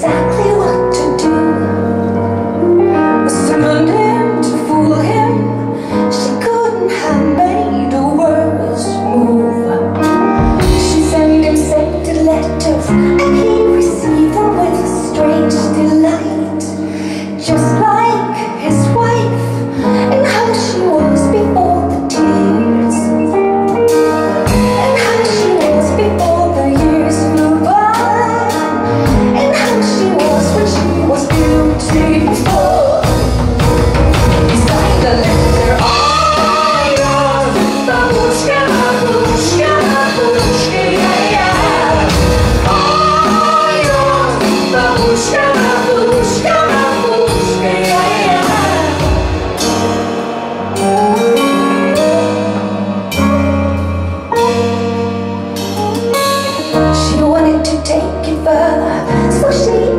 exactly what to do. Was summoning to fool him. She couldn't have made a worse move. She sent him scented letters, and he received them with strange delight, just like his wife and how she was before the tears, and how she was before the years flew by, and how she was when she was beautiful. He signed a letter, babushka, babushka, babushka, yeah, yeah. Babushka, babushka, babushka, yeah, yeah. She wanted to take it further, so she